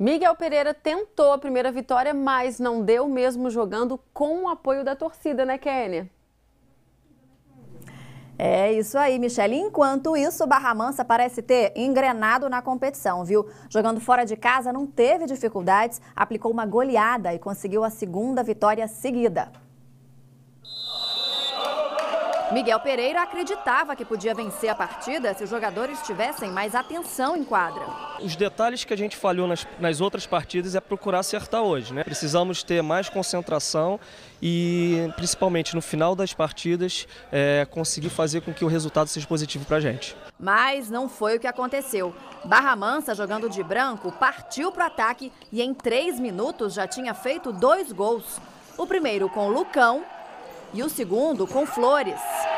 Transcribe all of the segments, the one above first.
Miguel Pereira tentou a primeira vitória, mas não deu, mesmo jogando com o apoio da torcida, né, Kênia? É isso aí, Michele. Enquanto isso, Barra Mansa parece ter engrenado na competição, viu? Jogando fora de casa, não teve dificuldades, aplicou uma goleada e conseguiu a segunda vitória seguida. Miguel Pereira acreditava que podia vencer a partida se os jogadores tivessem mais atenção em quadra. Os detalhes que a gente falhou nas outras partidas é procurar acertar hoje, né? Precisamos ter mais concentração e, principalmente no final das partidas, conseguir fazer com que o resultado seja positivo para a gente. Mas não foi o que aconteceu. Barra Mansa, jogando de branco, partiu para o ataque e em 3 minutos já tinha feito 2 gols. O primeiro com o Lucão e o segundo com Flores.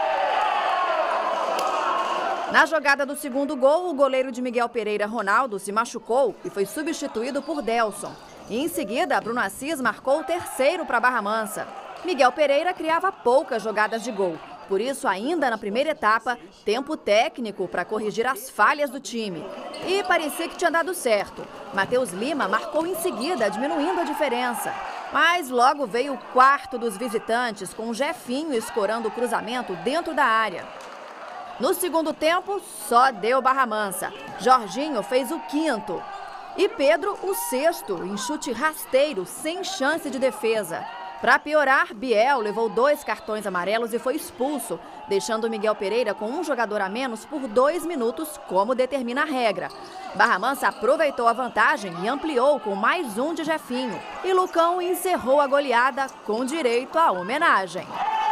Na jogada do segundo gol, o goleiro de Miguel Pereira, Ronaldo, se machucou e foi substituído por Delson. E em seguida, Bruno Assis marcou o terceiro para Barra Mansa. Miguel Pereira criava poucas jogadas de gol. Por isso, ainda na primeira etapa, tempo técnico para corrigir as falhas do time. E parecia que tinha dado certo. Matheus Lima marcou em seguida, diminuindo a diferença. Mas logo veio o quarto dos visitantes, com o Jefinho escorando o cruzamento dentro da área. No segundo tempo, só deu Barra Mansa. Jorginho fez o quinto. E Pedro, o sexto, em chute rasteiro, sem chance de defesa. Para piorar, Biel levou 2 cartões amarelos e foi expulso, deixando Miguel Pereira com um jogador a menos por 2 minutos, como determina a regra. Barra Mansa aproveitou a vantagem e ampliou com mais um de Jefinho. E Lucão encerrou a goleada com direito à homenagem.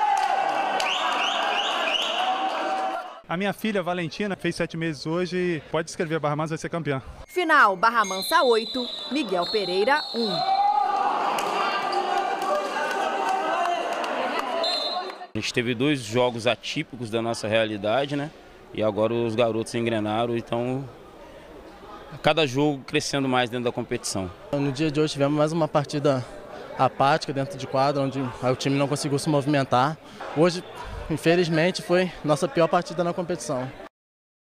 A minha filha, Valentina, fez 7 meses hoje e pode escrever, Barra Mansa vai ser campeã. Final, Barra Mansa 8, Miguel Pereira 1. A gente teve 2 jogos atípicos da nossa realidade, né? E agora os garotos engrenaram, então cada jogo crescendo mais dentro da competição. No dia de hoje tivemos mais uma partida apática dentro de quadra, onde o time não conseguiu se movimentar. Hoje, infelizmente, foi nossa pior partida na competição.